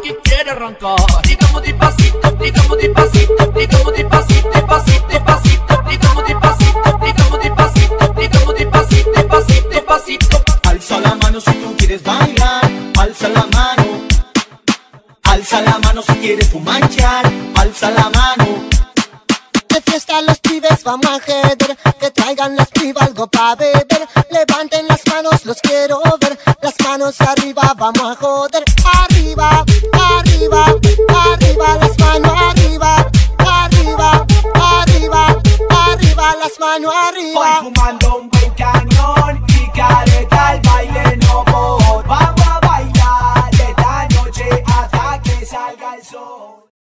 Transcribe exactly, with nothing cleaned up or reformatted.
que quiere arrancar. Digamos despacito, digamos despacito, digamos despacito, despacito, despacito, digamos despacito, digamos despacito, digamos despacito, despacito, despacito. Alza la mano si tú quieres bailar, alza la mano. Alza la mano si quieres fumanchar, alza la mano. De fiesta los pibes vamos a jeder, que traigan las pibas algo pa' beber. Levanten las manos, los quiero ver, las manos arriba, vamos a joder. Arriba, arriba, arriba, las manos arriba, arriba, arriba, arriba, las manos arriba. Voy fumando un buen cañón y careta el baile no voy. Vamos a bailar esta noche hasta que salga el sol.